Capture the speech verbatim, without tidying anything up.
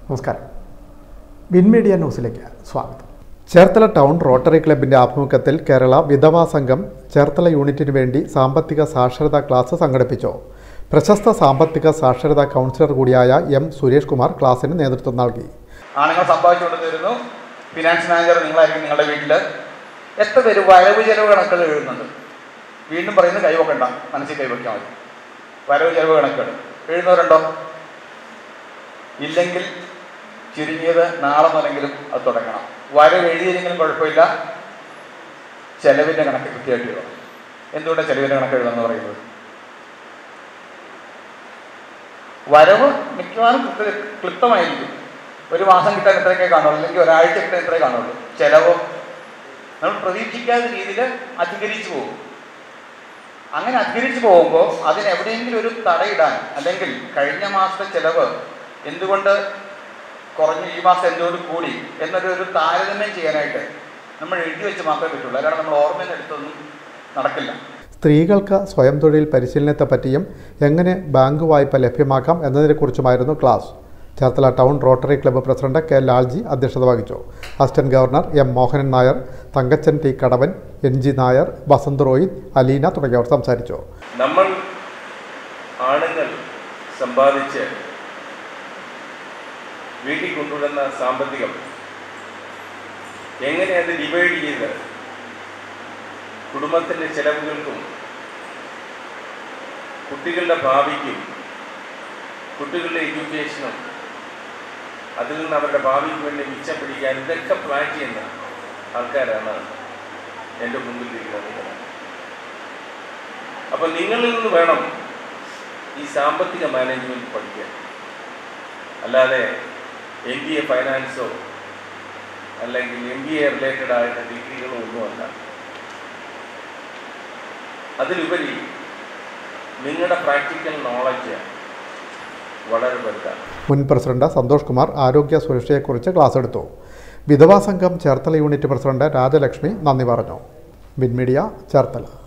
നമസ്കാരം. Win media ന്യൂസിലേക്ക് സ്വാഗതം. ചേർത്തല ടൗൺ റോട്ടറി ക്ലബിൻ്റെ ആഭിമുഖ്യത്തിൽ കേരള വിധവാ സംഘം ചേർത്തല യൂണിറ്റിനു വേണ്ടി സാമ്പത്തിക സാക്ഷരതാ ക്ലാസ് സംഘടിപ്പിച്ചു. പ്രശസ്ത സാമ്പത്തിക സാക്ഷരതാ കൗൺസിലർ കൂടിയായ എം സുരേഷ് കുമാർ ക്ലാസിന് നേതൃത്വം നൽകി. ആണുങ്ങൾ സമ്പാദിച്ചുകൊണ്ട് തരുന്നു. ഫിനാൻസ് മാനേജർ നിങ്ങളായിരിക്കും. നിങ്ങളുടെ വീട്ടിൽ എത്ര പേര് വരവ് ചെലവ് കണക്കുകൾ എഴുതുന്നുണ്ട്? വീണ്ടും പറയുന്നത് കൈവക്കണ്ട, മനസ്സിൽ കൈവയ്ക്കാൻ മതി. വരവ് ചെലവ് കണക്കുകൾ എഴുതുന്നവരുണ്ടോ? ഇല്ലെങ്കിൽ ചുരുങ്ങിയത് നാളെ മുതലെങ്കിലും അത് തുടങ്ങണം. വരവ് എഴുതിയില്ലെങ്കിലും കുഴപ്പമില്ല, ചെലവിൻ്റെ കണക്ക് കൃത്യമായിട്ട് എഴുതണം. എന്തുകൊണ്ടാണ് ചെലവിൻ്റെ കണക്ക് എഴുതുമെന്ന് പറയുന്നത്? വരവ് മിക്കവാറും ക്ലിപ്തമായിരിക്കും. ഒരു മാസം കിട്ടാൻ എത്രയൊക്കെ കാണുള്ളൂ, അല്ലെങ്കിൽ ഒരാഴ്ച കിട്ടാൻ എത്രയേ കാണുള്ളൂ. ചെലവ് നമ്മൾ പ്രതീക്ഷിക്കാത്ത രീതിയിൽ അധികരിച്ചു പോകും. അങ്ങനെ അധികരിച്ചു പോകുമ്പോൾ അതിനെവിടെയെങ്കിലും ഒരു തടയിടാൻ, അല്ലെങ്കിൽ കഴിഞ്ഞ മാസത്തെ ചെലവ് എന്തുകൊണ്ട് കുറഞ്ഞു, ഈ മാസം എന്തുകൊണ്ട് കൂടി എന്നൊരു ഒരു താരതമ്യം ചെയ്യാനായിട്ട് നമ്മൾ എഴുതി വെച്ച് മാത്രമേ പറ്റുള്ളൂ. അല്ലാതെ നമ്മൾ ഓർമ്മയിൽ എടുത്തൊന്നും നടക്കില്ല. സ്ത്രീകൾക്ക് സ്വയം തൊഴിൽ പരിശീലനത്തെ പറ്റിയും എങ്ങനെ ബാങ്ക് വായ്പ ലഭ്യമാക്കാം എന്നതിനെക്കുറിച്ചുമായിരുന്നു class. Cherthala town Rotary club president K Lalji അധ്യക്ഷത വഹിച്ചു. Assistant governor M Mohanan Nair, Thankachan T Kadavan, N G Nair, Vasanth Rohit, Aleena തുടങ്ങിയവർ സംസാരിച്ചു. നമ്മൾ ആണുങ്ങൾ സമ്പാദിച്ച് വീട്ടിൽ കൊണ്ടുവരുന്ന സാമ്പത്തികം എങ്ങനെ അത് ഡിവൈഡ് ചെയ്ത് കുടുംബത്തിൻ്റെ ചെലവുകൾക്കും കുട്ടികളുടെ ഭാവിക്കും കുട്ടികളുടെ എഡ്യൂക്കേഷനും അതിൽ നിന്ന് അവരുടെ ഭാവിക്ക് വേണ്ടി മിച്ചം പിടിക്കാൻ ഇതൊക്കെ പ്ലാൻ ചെയ്യുന്ന ആൾക്കാരാണ് എൻ്റെ മുമ്പിലിരിക്കുന്നത്. അപ്പം നിങ്ങളിൽ നിന്ന് വേണം ഈ സാമ്പത്തിക മാനേജ്മെൻറ്റ് പഠിക്കാൻ. അല്ലാതെ എം ബി എ ഫൈനാൻസോ അല്ലെങ്കിൽ എം ബി എ റിലേറ്റഡ് ആയിട്ട് ഡിഗ്രികളോ ഒന്നുമല്ല. അതിലുപരി നിങ്ങളുടെ പ്രാക്ടിക്കൽ നോളജ് വളരെ വലുതാണ്. മുൻ പ്രസിഡന്റ് സന്തോഷ് കുമാർ ആരോഗ്യ സുരക്ഷയെക്കുറിച്ച് ക്ലാസ് എടുത്തു. വിധവാ സംഘം ചേർത്തല യൂണിറ്റ് പ്രസിഡന്റ് രാജലക്ഷ്മി നന്ദി പറഞ്ഞു. Win media Cherthala.